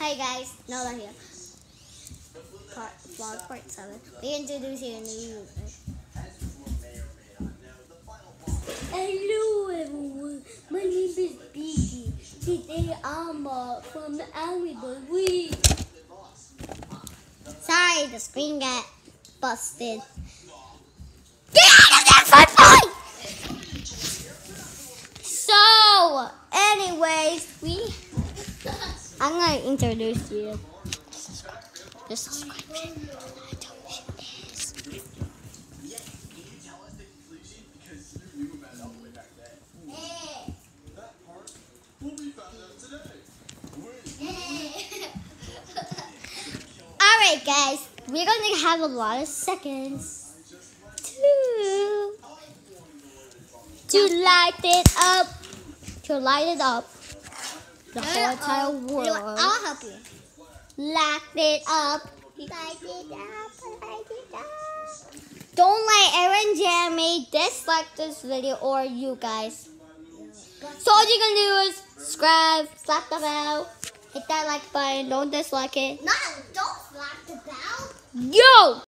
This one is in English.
Hi guys, Nola here. Vlog part 7. We introduce you a new user. Hello everyone, my name is Beaky. Today I'm from the Alibaba Week. Sorry, the screen got busted. Get out of there, fun boy! So, anyways, I'm gonna introduce you. The subscription. Alright guys, we're gonna have a lot of seconds to light it up. The whole entire world. I'll help you. Light it up. Light it up. Don't let Aaron Jeremy dislike this video or you guys. So all you're gonna do is subscribe, slap the bell, hit that like button, don't dislike it. No, don't slap the bell. Yo!